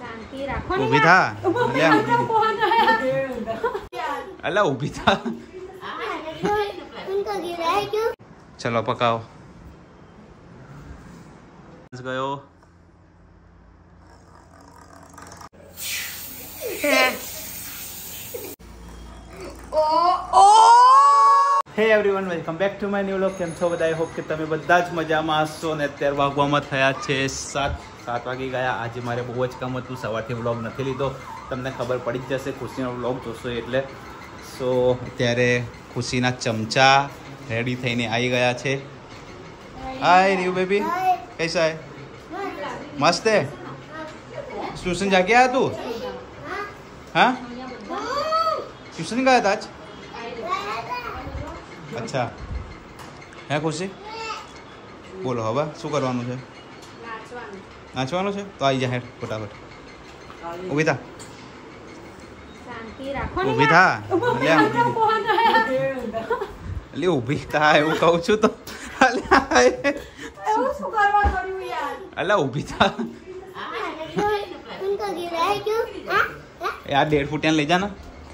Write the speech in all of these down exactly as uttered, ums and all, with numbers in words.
ઊભી થા અલા ઊભી થા ચલો પકાવો ગયો હે everyone welcome back to my new vlog. કેમ છો બધા? આઈ હોપ કે તમે બધા જ મજામાં હશો. ને અત્યારે વાગવામાં થયા છે સાત સાત વાગી ગયા. આજે મારે બહુ જ કામ હતું, સવારથી વ્લોગ નથી લીધો. તમને ખબર પડી જ જશે, ખુશીનો વ્લોગ જોશો એટલે. સો અત્યારે ખુશીના ચમચા રેડી થઈને આવી ગયા છે. હાય ન્યુ બેબી, કૈસા હે? મસ્ત હે. ટ્યુશન જાકે આયા તું? હા, ટ્યુશન ગયા હતા આજ? અચ્છા હે ખુશી, બોલો હવે શું કરવાનું છે? નાચવાનું છે તો આવી જા હેડ ફટાફટ. ઊભી થા ઊભી થા એટલે ઊભી થા એવું કહું છું તો. અલા ઊભી થા यार डेढ़ फुट ले जाना.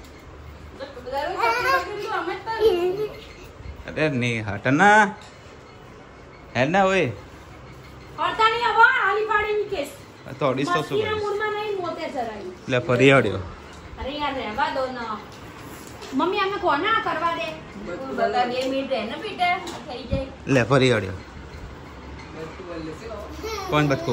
अरे नहीं हटना है ना ओए हटता नहीं अब आली पाड़ी ની કેસ થોડી સો સો મૂડમાં નહીં મોતે જરાય લે ફરી હડ્યો. અરે યાર રહેવા દો ને મમ્મી આમે કોના કરવા દે બતા બે મિનિટ રહે ને પીટે થઈ જાય. લે ફરી હડ્યો. કોણ બટકો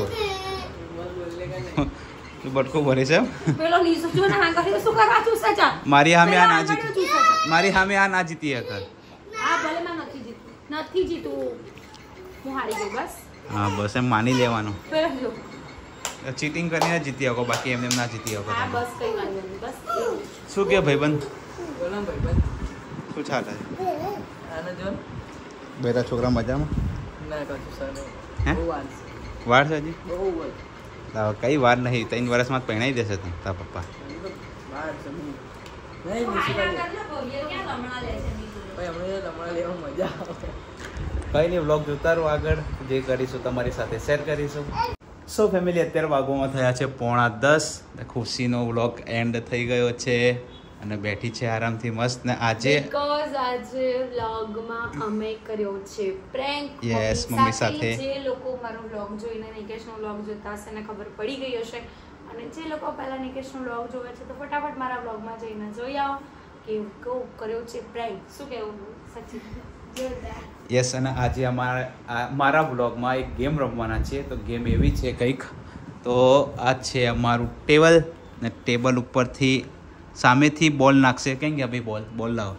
તું બટકો ભરે છે? પેલો નીસુ જો ના કરી શું કરવા તું સચા મારી સામે આ ના જીતી, મારી સામે આ ના જીતી હકર. આ ભલે માં નથી જીતું, નથી જીતું હું હારી ગઈ બસ. હા બસ એમ માની લેવાનું. પેલો જો ચીટિંગ કરીને જીતી શકો, બાકી એમને ના જીતી શકો. હા બસ કઈ વાંધો નહીં બસ. શું કે ભાઈબંધ? બોલો ભાઈબંધ, શું ચાલે? આને જો બેટા છોકરા મજામાં? ના કશું સર હે બહુ વાર છે. વાર છે હજી? બહુ વાર. તાવ કઈ વાર નહીં, ત્રણ વર્ષમાં જ પહેણાઈ દેશે તું તાર પપ્પા. વાર છે નહીં આ નિશિતા કરના ભવ્ય ક્યાં લમણા લે છે ની ભાઈ હમણાં લમણા લેવા મજા આવે. કઈ નહીં, વ્લોગ જોતા રહો, આગળ જે કરીશું તમારી સાથે શેર કરીશું. સો ફેમિલી અત્યારે વાગોમાં થયા છે પોણા દસ. ખુશીનો વ્લોગ એન્ડ થઈ ગયો છે અને બેઠી છે આરામથી મસ્ત. ને આજે બીકોઝ આજે વ્લોગમાં અમે કર્યો છે પ્રેન્ક. યસ, મમ્મી સાથે. જે લોકો મારો વ્લોગ જોઈને નિકેશનો વ્લોગ જોતા હશે ને ખબર પડી ગઈ હશે, અને જે લોકો પહેલા નિકેશનો વ્લોગ જોવે છે તો ફટાફટ મારા વ્લોગમાં જઈને જોઈ આવો કે કેવું કર્યો છે પ્રેન્ક. શું કહેવું સચિન? જોરદાર. યસ, અને આજે અમારા મારા વ્લોગમાં એક ગેમ રમવાના છે. તો ગેમ એવી છે કંઈક, તો આ છે અમારું ટેબલ ને ટેબલ ઉપરથી સામેથી બોલ નાખશે. કેમ કે ભાઈ બોલ બોલ લાવો.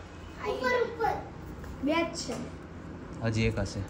બે જ છે, હજી એક હશે.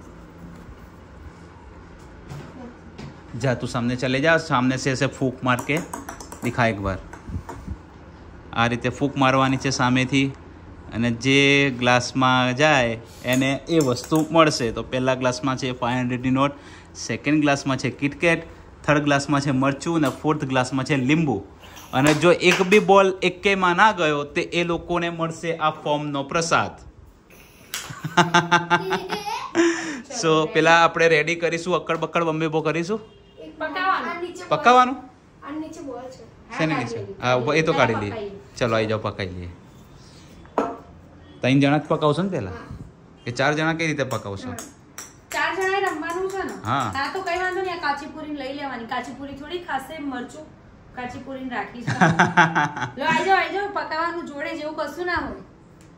जा तू सामने चले जा, सामने से ऐसे फूंक मार के दिखा एक बार. આ રીતે ફૂંક મારવાની છે સામેથી, અને જે ગ્લાસમાં જાય એને એ વસ્તુ મળશે. તો પહેલા ગ્લાસમાં છે ફાઇવ હંડ્રેડની નોટ, સેકન્ડ ગ્લાસમાં છે કિટકેટ, થર્ડ ગ્લાસમાં છે મરચું અને ફોર્થ ગ્લાસમાં છે લીંબુ. અને જો એક બી બોલ એકેયમાં ના ગયો તે એ લોકોને મળશે આ ફોર્મનો પ્રસાદ. સો પેલા આપણે રેડી કરીશું, અક્કડ બક્કડ બમ્બે બો કરીશું. પકાવવાનું શેની નીચે? હા એ તો કાઢી લઈએ. ચલો આવી જાઓ, પકાવી લઈએ. ત્રણ જણા જ પકાવશો ને પેલા? એ ચાર જણા કઈ રીતે પકાવશો? ચાર જણા રમવાનું છે ને? હા. હા તો કઈ વાંધો નહીં, કાચી પૂરી લઈ લેવાની. કાચી પૂરી થોડી ખાશે, મરચું કાચી પૂરી રાખી છે. લો આવી જાઓ, આવી જાઓ. પકાવવાનું જોડે જેવું કશું ના હોય.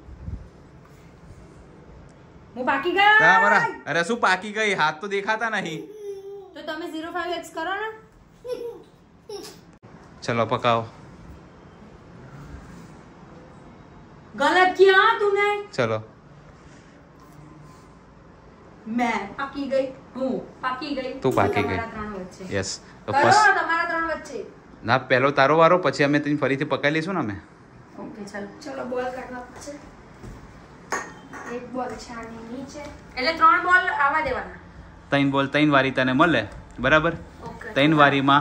હું પાકી ગયા. અરે શું પાકી ગઈ? હાથ તો દેખાતા નહીં. તો તમે ઝીરો ફાઈવ એક્સ કરો ને. ચલો પકાવો. गलत किया तूने. चलो मैं पाकी गई हूँ, पाकी गई તું પાકી ગઈ. યસ, તો કરો ફર્સ્ટ તમારા ત્રણ વચ્ચે. ના પહેલો તારો વારો, પછી અમે તને ફરીથી પકાઈ લઈશું ને અમે. ઓકે ચલો ચલો બોલ કાઢવા છે. એક બોલ છે આની નીચે, એટલે ત્રણ બોલ આવા દેવાના. ત્રણ બોલ ત્રણ વારી તને મળે, બરાબર? ઓકે. ત્રણ વારીમાં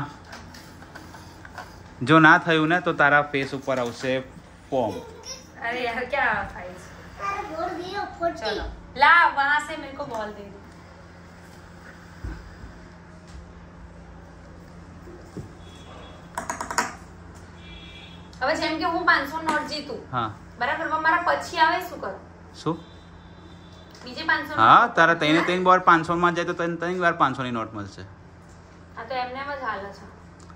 જો ના થયું ને તો તારા ફેસ ઉપર આવશે ફોર્મ. अरे यार क्या થાય છે? चलो ला वहां से मेरे को बॉल दे दो. હવે જેમ કે હું પાંચસો નોટ જીતું, હા બરાબર, મારા પછી આવે શું કરું? શું? બીજે પાંચસો? હા, તારા ત્રણે ત્રણ વાર પાંચસો માં જાય તો ત્રણ ત્રણ વાર પાંચસો ની નોટ મળશે. આ તો એમને એમ જ હાલે છે.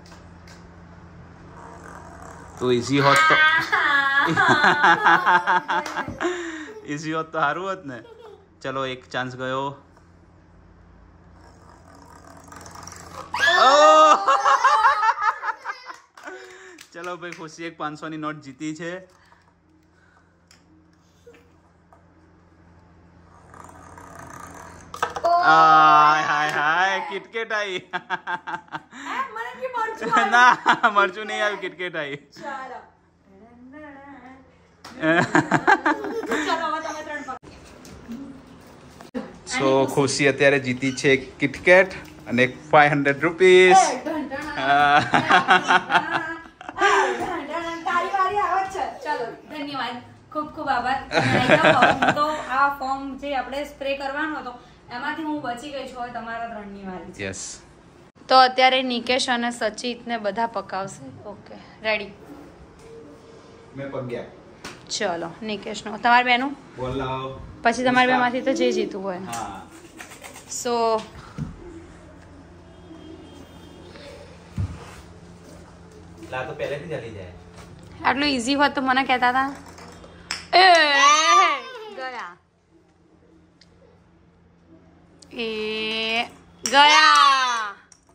તો ઈઝી હોત તો ઈઝી હોત તો સારું હોત ને. ચલો એક ચાન્સ ગયો. ચલો ભાઈ, ખુશી એક પાંચસો ની નોટ જીતી છે. હાય હાય હાય, કિટકેટ આવી. મને કે મરચું આવ્યું. ના, મરચું નહીં આવ્યું, કિટકેટ આવી. ચાલો. ચલો હવે તમે ત્રણ પકડો. સો ખુશી અત્યારે જીતી છે કિટકેટ અને ફાઈવ હંડ્રેડ રૂપીસ. ચલો, ધન્યવાદ, ખૂબ ખૂબ આભાર. તો આ ફોર્મ જે આપણે સ્પ્રે કરવાનો હતો એમાંથી હું બચી ગઈ છું. હવે તમારા ત્રણની વારી છે. યસ. તો અત્યારે નિકેશ અને સચિત ને બધા પકાવશે. Okay, ready? મેં પગ્યા. ચલો, નિકેશ નો, તમારી બેનું બોલ લાવો. પછી તમારી બે માંથી તો જે જીતું હોય. હા. સો લા તો પહેલેથી ચાલી જાય. આટલું ઈઝી હોત તો મને કહેતા હતા. એ ગયા એ ગયા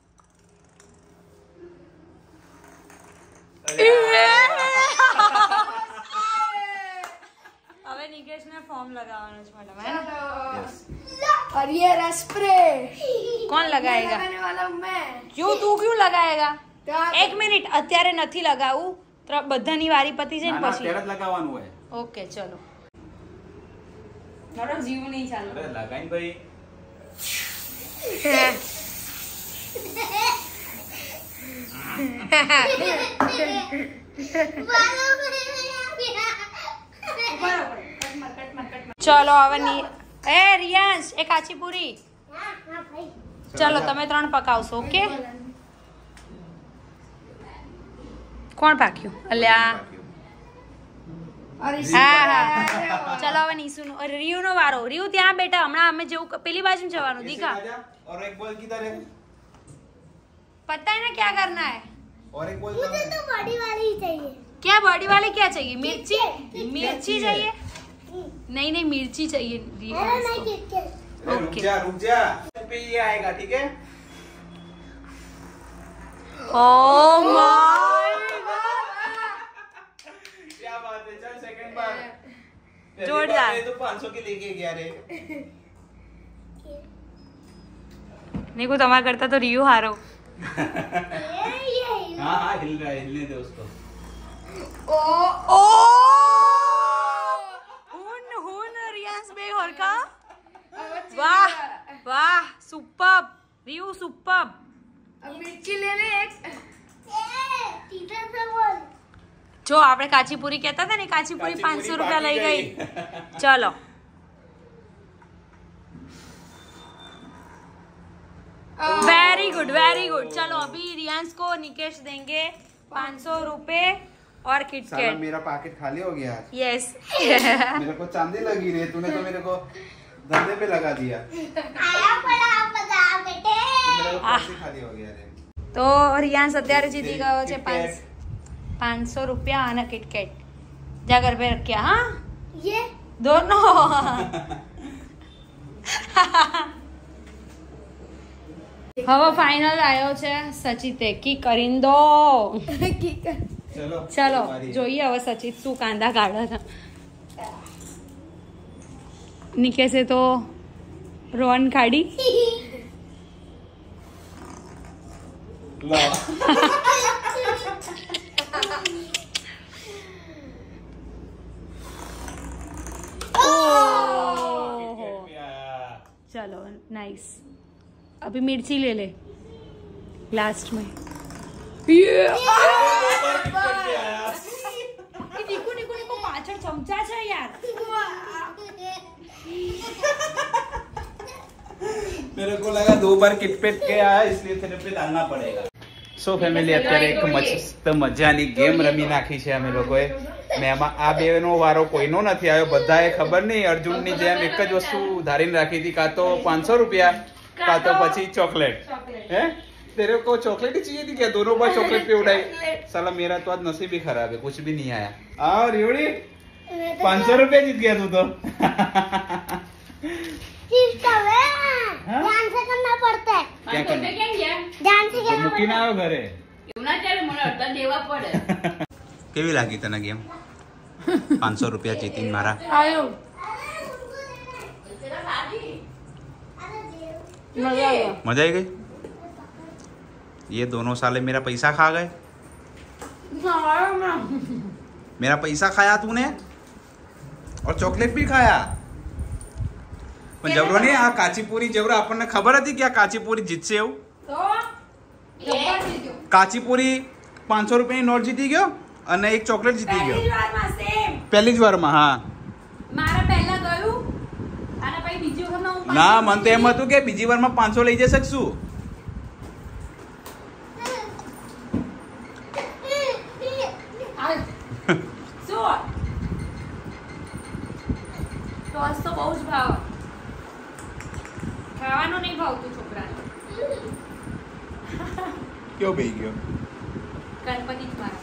હવે નિકેશ ને ફોર્મ લગાવવાનું છે મેડમ. और ये स्प्रे કોણ લગાવેગા? लगाने वाला मैं क्यों તું ક્યું લગાવેગા? तो आप- એક મિનિટ, અત્યારે નથી લગાવું. ત્ર- બધાની વારી પતી જાય ને પછી. ત્યારે જ લગાવવાનું હોય. ઓકે, ચલો. મારો જીવ નહીં ચાલે. અરે લગાઈને ભાઈ. ચલો હવે ની એ રિયાંશ, એ કાચી પૂરી. ચલો તમે ત્રણ પકાવશો. ઓકે, કોણ પાક્યું? અલ્યા, और इस હા હા. ચલો હવે નીસુનો, રિયુ નો વારો. રિયુ ત્યાં બેટા, હમણાં અમે જેવું પેલી બાજુ જવાનું. દીકા और एक बॉल किधर है? पता है ना क्या करना है? और एक बॉल मुझे तो बड़ी वाली ही चाहिए क्या बॉडी वाले क्या चाहिए? मिर्ची मिर्ची चाहिए? नहीं नहीं, मिर्ची चाहिए रियांश को। रुक ओके। जा रुक जा पे ये आएगा, ठीक है? ओह माय क्या बात है, चल सेकंड बार। पहली जोरदार। बार ये तो पाँच सौ की लेके गया रे। नहीं को तमा करता तो रियू हारो. हाँ हाँ हिल रहा है, हिलने दे उसको। ओ ओ हुन हुन रियांश बे होरका. वाह वाह, सुपर्ब रियू, सुपर्ब. अब मिर्ची ले ले एक जो આપણે કાચી પૂરી કહેતા હતા ને, કાચી પૂરી પાંચસો રૂપિયા લઈ ગઈ. ચલો वेरी गुड वेरी गुड. चलो अभी रियांश को निकेश देंगे पाँच सौ रुपए और साला किटकैट. मेरा पैकेट खाली हो गया आज। यस. मेरे को चांदी लगी रे, तूने तो मेरे को धंधे पे लगा दिया। तो मेरे को पैसे खाली हो गया रे। તો રિયાન્સ અત્યારે જીતી ગયો છે પાંચ પાંચસો રૂપિયા અને કિટકેટ. જા ઘર पे रखिया. हाँ ये दोनों. હવે ફાઇનલ આવ્યો છે સચિતે કી કરીને દો. चलो ચલો हमारी- જોઈએ હવે સચિત શું કાંદા કાઢે છે. નિકેશે તો રોન કાઢી. ला। ओहो, चलो नाइस. अभी मिर्ची ले ले लास्ट में. निको निको निको पाछળ ચમચા છે યાર. मेरे को लगा दो बार किटपेट के आया, इसलिए तेरे पे डालना पड़ेगा। સો ફેમિલી અત્યારે એક મસ્ત મજાની ગેમ રમી નાખી છે અમે લોકોએ ને એમાં આ બે નો વારો કોઈનો નથી આવ્યો. બધાએ ખબર નહીં અર્જુનની જેમ એક જ વસ્તુ ધારીને રાખી હતી, કાં તો પાંચસો રૂપિયા કાં તો પછી ચોકલેટ. હે तेरे को चॉकलेट ही चाहिए थी क्या? दोनों बार चॉकलेट पे उड़ाई. साला मेरा तो आज नसीब ही खराब है, कुछ भी नहीं आया. आओ रेवड़ी, पाँच सौ रुपया जीत गया तू तो. ध्यान से करना पड़ता है. क्या करना? ध्यान से करना મૂકીને આવ્યો ઘરે. આવ્યો કેવી લાગી તને ગેમ? પાંચસો રૂપિયા જીતીને મારા. મજા આવ્યો. मजा आई गई. ये दोनों साले मेरा पैसा खा गए. मेरा पैसा खाया तूने और चॉकलेट भी खाया. પણ જબરો નહીં, આ કાચીપુરી જબરો આપણને ખબર હતી કે આ કાચીપુરી જીતશે એવું. કાચીપુરી પાંચસો રૂપિયાની નોટ જીતી ગયો અને એક ચોકલેટ જીતી ગયો પહેલી જ વારમાં. હા મારા પહેલા ગયું અને પછી બીજી વખત હું ના, મને તો એમ હતું કે બીજી વારમાં પાંચસો લઈ જઈ શકશું. ટોસ તો બહુ જ ભાવ. ખાવાનું નહીં ભાવતું છોકરાને. કયો બેહી ગયો? ગણપતિ જ મારા.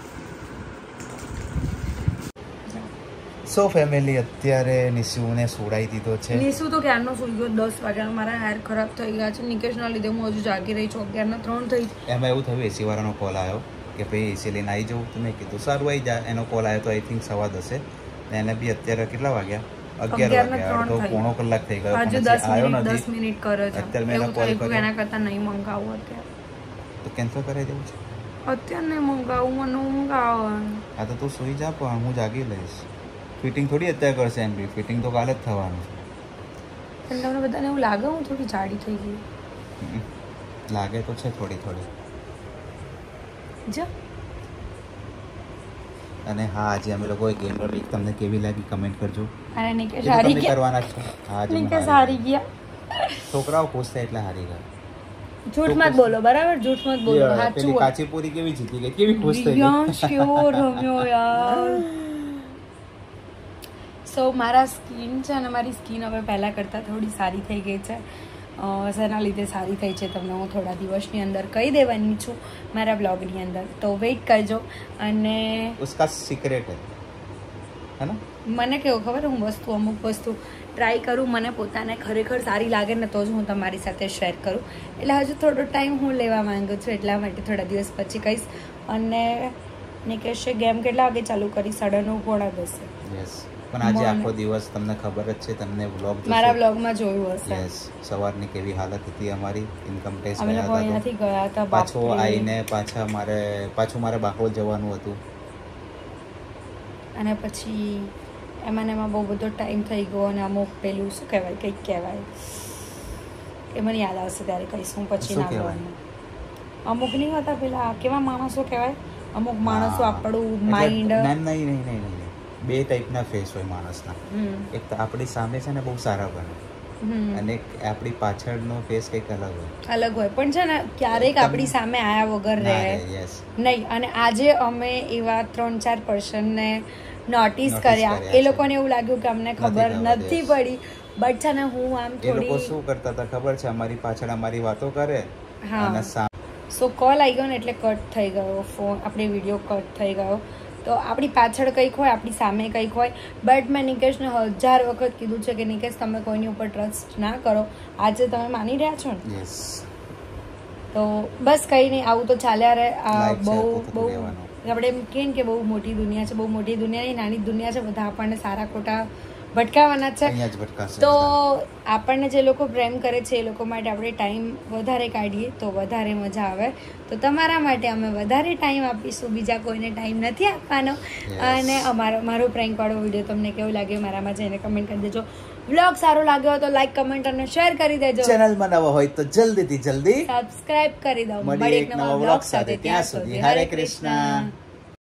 સો ફેમિલી અત્યારે નિશુને સુડાઈ દીધો છે. નિશુ તો ક્યારનો સુઈ ગયો. દસ વાગ્યાનો. મારા હેર ખરાબ થઈ ગયા છે નિકેશના લીધે. હું હજુ જાગી રહી છું. અગિયારના ત્રણ થઈ. એમાં એવું થયું, એસી વાળાનો કોલ આવ્યો કે ભાઈ એસી લઈને આવી જવું. તો મેં કીધું સારું આવી જા. એનો કોલ આવ્યો તો આઈ થિંક સવા દસે. ને એને બી અત્યારે કેટલા વાગ્યા? અગિયાર વાગ્યા. અડધો પોણો કલાક થઈ ગયો. હજુ દસ મિનિટ દસ મિનિટ કરે છે. અત્યારે મેં કોલ કર્યો. એના કરતા નહીં મંગાવું અત્યારે. તો કેન્સલ કરાવી દેવું છે અત્યારે નહીં મંગાવું. મને મંગાવવાનું. હા તો તું સુઈ જા, પણ હું જાગી લઈશ. ફિટિંગ થોડી અત્યારે કરશે એમ બી. ફિટિંગ તો કાલે જ થવાનું. પણ તમને બધાને એવું લાગે હું થોડી જાડી થઈ ગઈ? લાગે તો છે થોડી થોડી. જા. અને હા, આજે અમે લોકોએ ગેમ રમી. તમને કેવી લાગી કમેન્ટ કરજો. અને નિકેશ એ તો હારી તમે ગયા. કરવાના છો. હા, આજે નિકેશ હારી ગયા. છોકરાઓ ખુશ થાય એટલે હારી ગયા. झूठ मत बोलो, बराबर? झूठ मत बोलो. પેલી કાચીપુરી કેવી જીતી ગઈ? કેવી ખુશ થઈ ગઈ? યાર શ્યોર રમ્યો યાર. સો મારા સ્કિન છે અને મારી સ્કિન હવે પહેલાં કરતાં થોડી સારી થઈ ગઈ છે. શેના લીધે સારી થઈ છે તમને હું થોડા દિવસની અંદર કહી દેવાની છું મારા બ્લોગની અંદર. તો વેઇટ કરજો. અને ઉસકા સિક્રેટ હે હે ના? મને કેવું ખબર, હું વસ્તુ અમુક વસ્તુ ટ્રાય કરું, મને પોતાને ખરેખર સારી લાગે ને તો જ હું તમારી સાથે શેર કરું. એટલે હજુ થોડો ટાઈમ હું લેવા માંગુ છું, એટલા માટે થોડા દિવસ પછી કહીશ. અને નિકેશે ગેમ કેટલા વાગે ચાલુ કરી? સાડા નવ પોણા દસે. યસ. પણ આજે આખો દિવસ તમને ખબર જ છે, તમને વ્લોગ મારા વ્લોગમાં જોયું હશે. યસ. સવારની કેવી હાલત હતી અમારી. ઇન્કમ ટેક્સ અમે લોકો અહીંયાથી ગયા હતા. પાછો આવીને પાછા મારે પાછું મારે બાકોલ જવાનું હતું. અને પછી એમાં એમાં બહુ બધો ટાઈમ થઈ ગયો. અને અમુક પેલું શું કહેવાય, કંઈક કહેવાય, એ મને યાદ આવશે ત્યારે કહીશું. પછી ના બોલવાનું. અમુક નહીં હોતા પેલા કેવા માણસો કહેવાય, અમુક માણસો આપણું માઇન્ડ. નહીં નહીં નહીં નહીં બે ટાઈપના ફેસ હોય માણસના. એક તો આપણી સામે છે ને બહુ સારા બને, અને એક આપણી પાછળનો ફેસ કંઈક અલગ હોય. અલગ હોય પણ છે ને ક્યારેક આપણી સામે આયા વગર રહે નહીં. અને આજે અમે એવા ત્રણ ચાર પર્સનને નોટિસ કર્યા. એ લોકોને એવું લાગ્યું કે અમને ખબર નથી પડી, બટ છે ને હું આમ થોડી. એ લોકો શું કરતા હતા ખબર છે? અમારી પાછળ અમારી વાતો કરે. હા. સો કોલ આવી ગયો ને એટલે કટ થઈ ગયો ફોન. આપણે વિડીયો કટ થઈ ગયો. તો આપણી પાછળ કંઈક હોય, આપણી સામે કંઈક હોય. બટ મેં નિકેશને હજાર વખત કીધું છે કે નિકેશ તમે કોઈની ઉપર ટ્રસ્ટ ના કરો. આજે તમે માની રહ્યા છો ને? યસ. તો બસ કંઈ નહીં, આવું તો ચાલ્યા રહે. આ બહુ બહુ આપણે એમ કહીએ ને કે બહુ મોટી દુનિયા છે. બહુ મોટી દુનિયા નહીં, નાની દુનિયા છે. બધા આપણને સારા ખોટા ભટકાવાના છે. તો આપણને જે લોકો પ્રેમ કરે છે એ લોકો માટે આપણે ટાઈમ વધારે કાઢીએ તો વધારે મજા આવે. તો તમારા માટે અમે વધારે ટાઈમ આપીશું, બીજા કોઈને ટાઈમ નથી આપવાનો. અને અમારો મારો પ્રેન્ક વાળો વિડીયો તમને કેવો લાગ્યો મારામાં જઈને કમેન્ટ કરી દેજો. વ્લોગ સારો લાગ્યો હોય તો લાઈક, કમેન્ટ અને શેર કરી દેજો. ચેનલમાં નવા હોય તો જલ્દીથી જલ્દી સબસ્ક્રાઇબ કરી દો. મળીએ એક નવા વ્લોગ સાથે. ત્યાં સુધી હરે કૃષ્ણ.